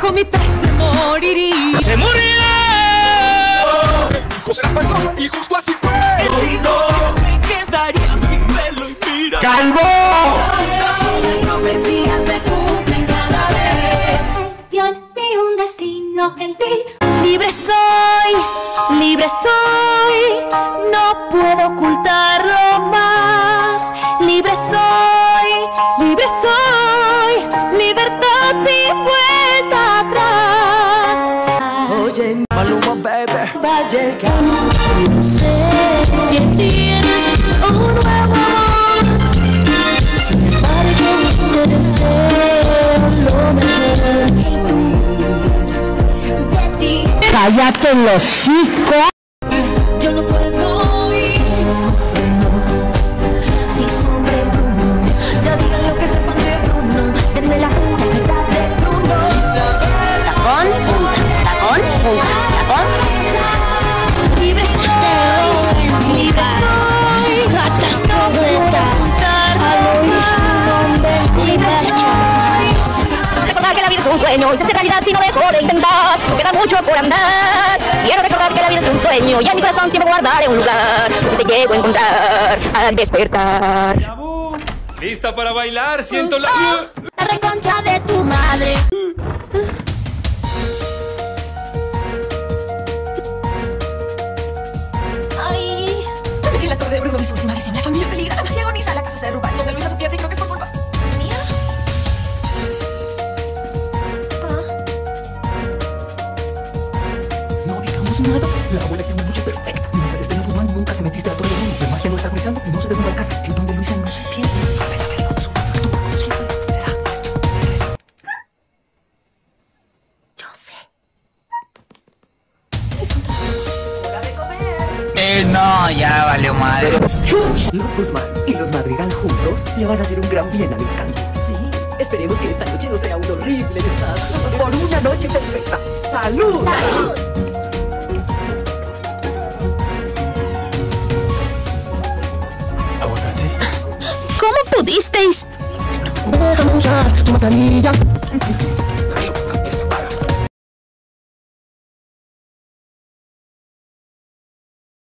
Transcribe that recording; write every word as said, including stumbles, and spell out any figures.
bajo mi pez se moriría. ¡Se murió! Hijos eras falsos y justo así fue. Y no me quedaría sin pelo y mira. ¡Calvo! Las profecías se cumplen cada vez. Dios vi un destino gentil. Libre soy, libre soy, no puedo ocultarlo más. Libre soy, libre soy, libertad sin vuelta atrás. Oye, Maluma, baby, va a llegar. Sé que tienes un nuevo amor, para que te deseo lo mejor. De ti. ¡Cállate los hocico! Yo no puedo ir. Si sobre Bruno, ya digan lo que sepan de Bruno. Denme la pura verdad de Bruno. Tacón, punta, tacón, punta, tacón. Libre soy, libre soy. Gatas No puedo ocultar al oído libre soy. Recordar que la vida es un sueño y se hace realidad si no dejo de intentar. No queda mucho por andar. Quiero recordar que la vida es un sueño y en mi corazón siempre guardaré un lugar donde te llego a encontrar al despertar. Yabu, ¿lista para bailar? Siento la... La reconcha de tu madre. Ay, ya ve que la torre de Bruno es su última visión. La familia peligra, la magia agoniza, la casa se derrumba. Donde Luisa se pierde y creo que es por culpa mía. No digamos nada. La abuela tiene una noche perfecta. Mientras esté en Guzmán, nunca te metiste a la torre de Bruno. La magia no está agonizando, no se derrumba la casa. El don de Luisa no se pierde. A veces me digo, su será nuestro secreto. Yo sé. Es un trabajo. Hora de comer. Eh, no, ya valió madre. Los Guzmán y los Madrigal juntos le van a hacer un gran bien al encanto. Sí, esperemos que esta noche no sea un horrible desastre. Por una noche perfecta. ¡Salud! ¡Salud! ¿Cómo pudisteis? Déjame usar tu mascarilla.